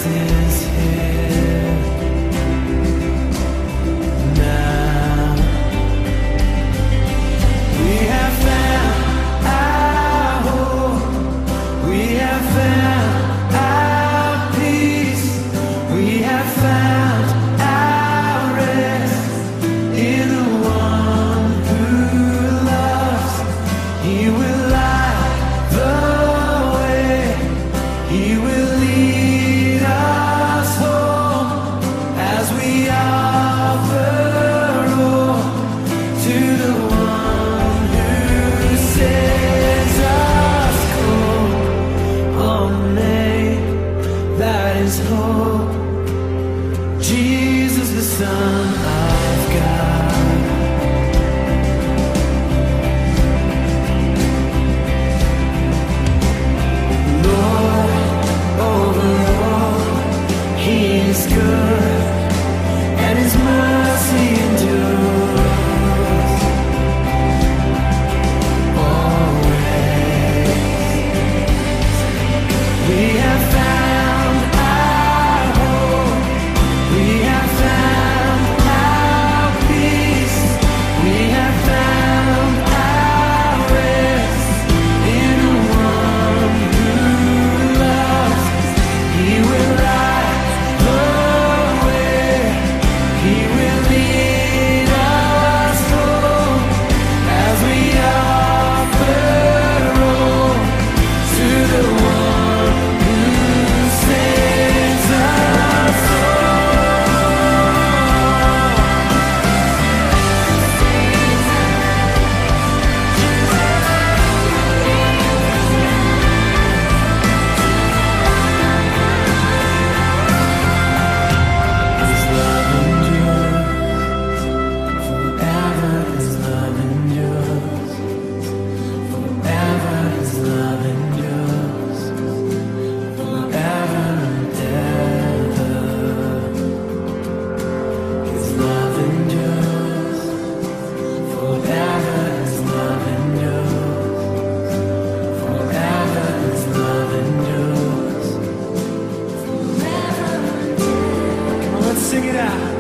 Christ is here now. We have found our hope. We have found our peace. We have found our rest in the one who loves. He will light the way. He will lead us home as we offer all to the one who saves us cold. On a name that is hope, Jesus the Son of God. He is good, and His mercy endures always. We have found our hope. We have found our peace. We have found our rest in the one who loves. He will rise. He will lead us home as we offer all to the one who saves us His love endures forever. His love endures forever. His love endures forever and ever. His love endures forever. His love endures forever. His love endures forever and ever. Come on, let's sing it out.